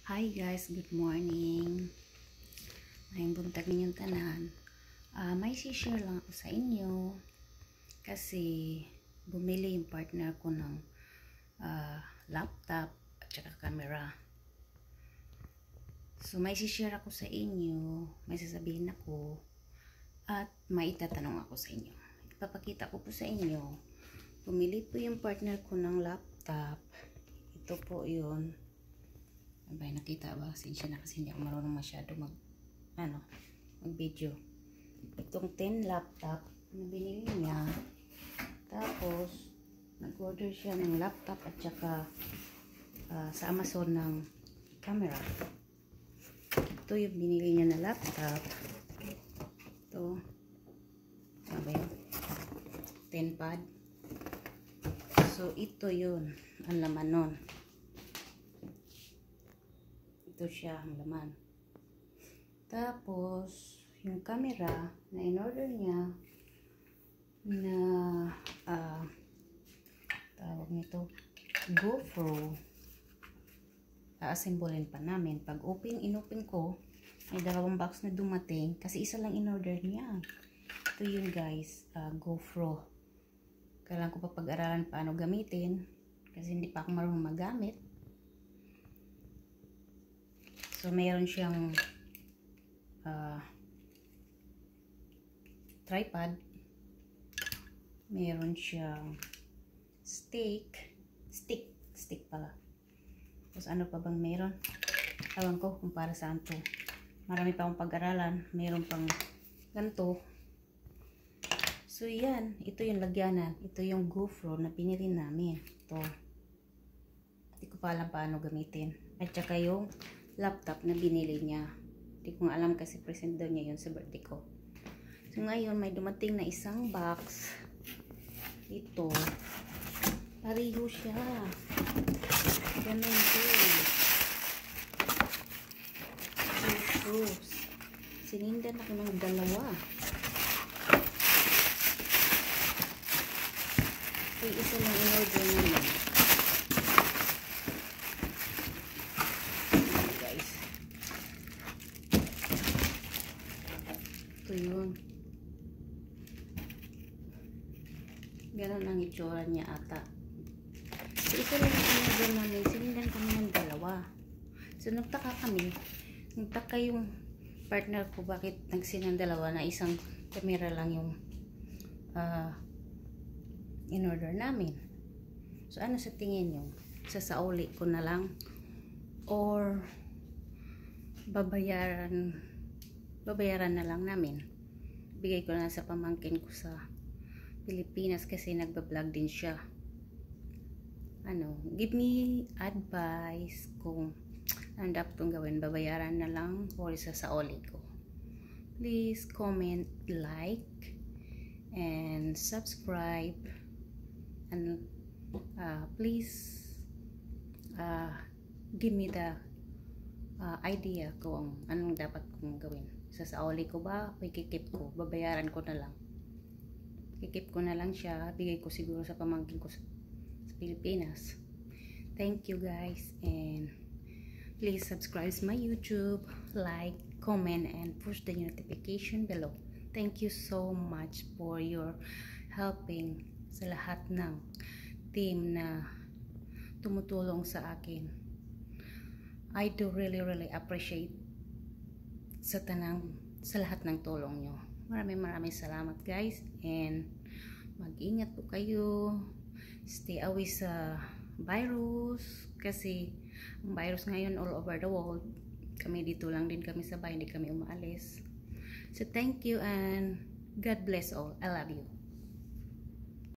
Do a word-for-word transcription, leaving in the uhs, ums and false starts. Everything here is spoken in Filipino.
Hi guys, good morning. Ngayong buntag ninyong tanan. Uh, may share lang ako sa inyo kasi bumili yung partner ko ng uh, laptop at saka camera. So may share ako sa inyo, may sasabihin ako at may itatanong ako sa inyo. Ipapakita ko po sa inyo. Bumili po yung partner ko ng laptop. Ito po yun. Abay, nakita ba? Sinsya na kasi hindi ako marunong masyado mag, ano, mag video. Itong ten laptop na binili niya. Tapos, nag-order siya ng laptop at saka uh, sa Amazon ng camera. Ito yung binili niya na laptop. Ito. Ano ba yun? ten pad. So, ito yun. Ang laman nun. Ito siya ang laman. Tapos, yung camera na in-order niya na uh, tawag nito GoPro, a-assemblein pa namin. Pag open, in-open ko, may dalawang box na dumating kasi isa lang in-order niya. Ito yun guys, uh, GoPro. Kailangan ko pa pag-aralan paano gamitin kasi hindi pa ako marunong magamit. So, mayroon siyang uh, tripod. Mayroon siyang stick. Stick. Stick pala. Tapos, ano pa bang mayroon? Ewan ko kung para saan to. Marami pa akong pag-aralan. Mayroon pang ganito. So, yan. Ito yung lagyanan. Ito yung GoPro na pinili namin. Ito. Hindi ko pa alam paano gamitin. At saka yung laptop na binili niya. Hindi ko alam kasi present daw niya yun sa birthday ko. So ngayon may dumating na isang box. Ito. Pareho siya. Ganun din. Shoes. Sinindan ako ng dalawa. So isa lang in-order naman. Ito yun. Ganon ang itsura niya ata. So, ito lang ang order namin. Sinindan kami ng dalawa. So, nagtaka kami. Nagtaka yung partner ko bakit nagsinan dalawa na isang camera lang yung uh, in-order namin. So, ano sa tingin nyo? Sasauli ko na lang or babayaran babayaran na lang namin. Bigay ko na sa pamangkin ko sa Pilipinas kasi nagbablog din siya. Ano, give me advice kung ano dapat kong gawin. Babayaran na lang or sasauli ko. Please comment, like, and subscribe. And uh, please uh, give me the uh, idea kung anong dapat kong gawin. Sasauli ko ba? Ikikip ko. Babayaran ko na lang. Ikikip ko na lang siya. Bigay ko siguro sa pamangkin ko sa, sa Pilipinas. Thank you guys. And please subscribe to my YouTube. Like, comment, and push the notification below. Thank you so much for your helping sa lahat ng team na tumutulong sa akin. I do really really appreciate sa tanang sa lahat ng tulong nyo. Maraming maraming salamat guys, and mag-ingat po kayo. Stay away sa virus kasi ang virus ngayon all over the world. Kami dito lang din kami sa bahay, hindi kami umaalis. So thank you and God bless all. I love you.